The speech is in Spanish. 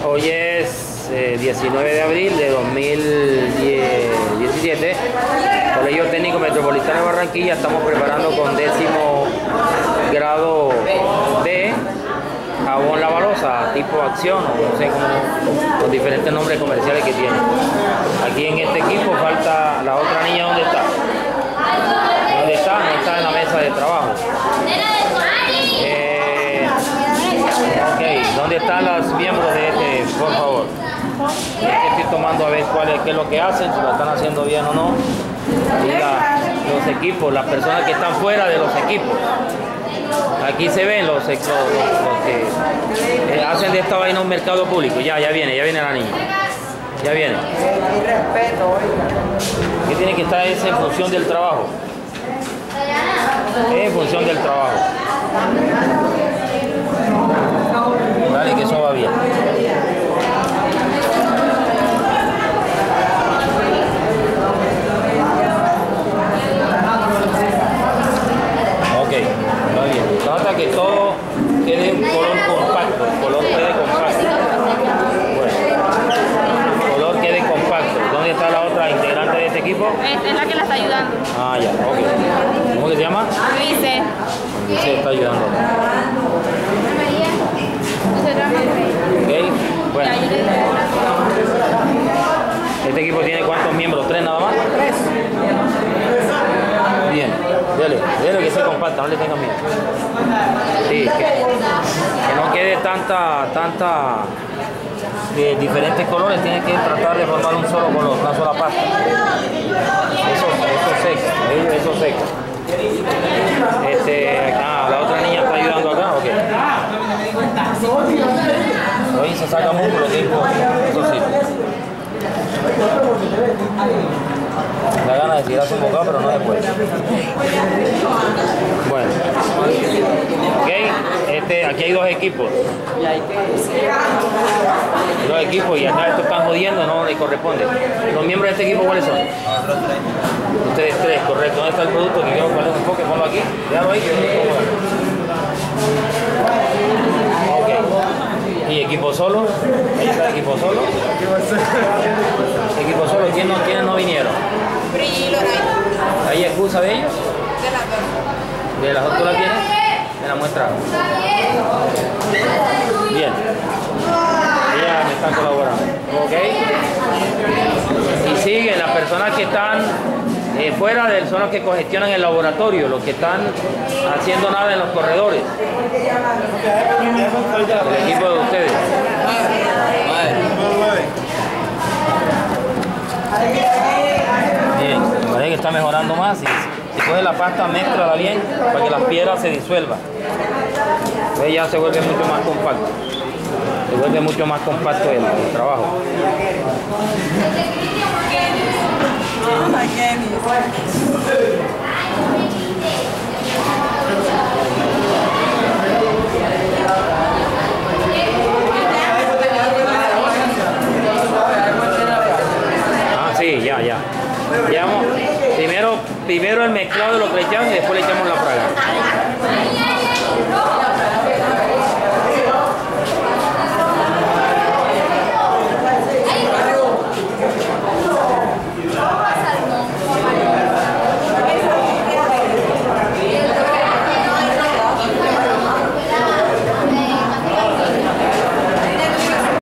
Hoy es 19 de abril de 2017. Colegio Técnico Metropolitano de Barranquilla. Estamos preparando con 10º grado de jabón lavalosa tipo acción, no sé cómo, los diferentes nombres comerciales que tiene. Aquí en este equipo falta la otra niña. ¿Dónde está? ¿Dónde está? No está en la mesa de trabajo. ¿Dónde están los miembros de este, por favor? Estoy tomando a ver qué es lo que hacen, si lo están haciendo bien o no. Y los equipos, las personas que están fuera de los equipos. Aquí se ven los que hacen de esta vaina un mercado público. Ya viene la niña. Ya viene. ¿Qué tiene que estar? Es en función del trabajo. Es en función del trabajo. Dale, que eso va bien. Ok, va bien. Trata que todo quede un color compacto. El color quede compacto. Bueno, el color quede compacto. ¿Dónde está la otra integrante de este equipo? Esta es la que la está ayudando. Ah, ya, ok. ¿Cómo que se llama? Luise. Luise está ayudando. Ok, bueno. ¿Este equipo tiene cuántos miembros? ¿3 nada más? 3. Bien, dele que se comparta, no le tengan miedo. Sí, que no quede tanta de diferentes colores, tiene que tratar de formar un solo color, una sola pasta. Eso seca. La otra niña está ayudando acá, ok. Hoy se saca músculo, eso sí. Da ganas de tirarse un bocado, pero no se puede. Bueno, ok, aquí hay 2 equipos. Dos equipos y acá estos están jodiendo, no le corresponde. ¿Los miembros de este equipo cuáles son? Ustedes 3, correcto. ¿Dónde está el producto? Que quiero poner un enfoque, ponlo aquí. Déjalo ahí. Ok. ¿Y equipo solo? Ahí está el equipo solo. Equipo solo, ¿quiénes no vinieron? ¿Hay excusa de ellos? De las dos. ¿De las dos tú la tienes? ¿Me la muestra? Bien. Ellas me están colaborando. Ok. Y siguen las personas que están fuera son los que congestionan el laboratorio, los que están haciendo nada en los corredores. El equipo de ustedes. Bien, parece que está mejorando más. Si coge la pasta, mézclala bien para que las piedras se disuelvan. Entonces ya se vuelve mucho más compacto. Se vuelve mucho más compacto el trabajo. Ah, sí, ya. Primero el mezclado de lo